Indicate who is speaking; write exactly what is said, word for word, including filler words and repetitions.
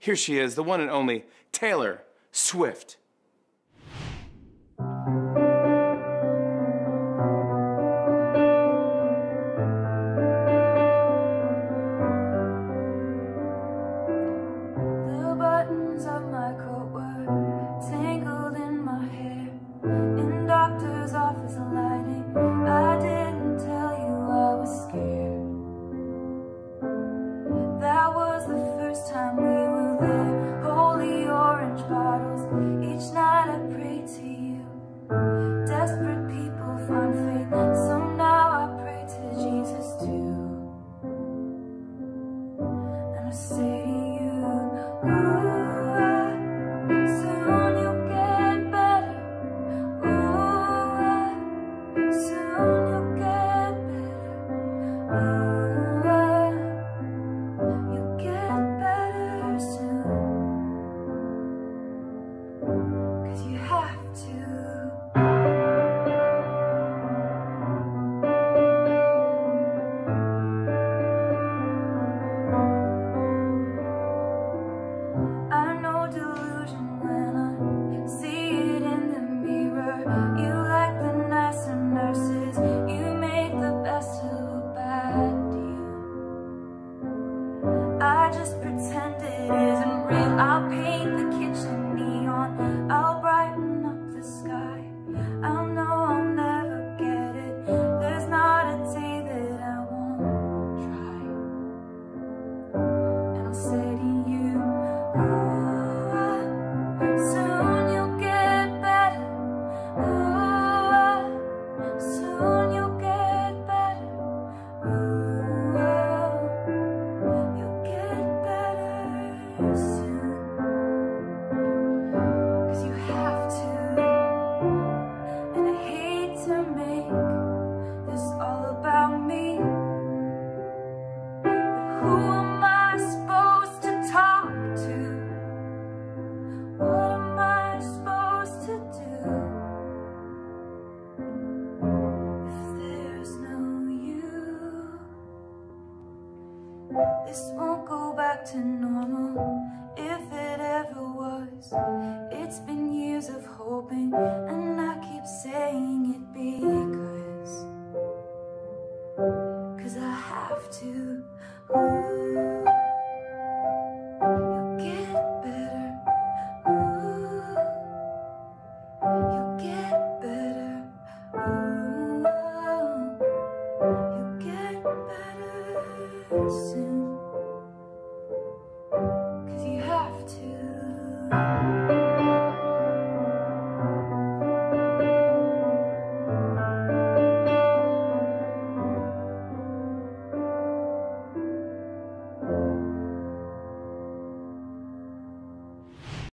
Speaker 1: Here she is, the one and only Taylor Swift.
Speaker 2: The buttons of my coat were tangled in my hair. In doctor's office lighting, I didn't tell you I was scared. That was the first time we were there. Holy orange bottles, each night I prayed to you. Desperate people find faith, so now I pray to Jesus too. And I say to you, ooh, I, soon you'll get better. Ooh, I, soon you'll get better. Ooh, I, you'll get better soon. 'Cause you have to. I know delusion when I see it in the mirror. You like the nicer nurses, you make the best of a bad deal. I just pretend it isn't real. I'll pay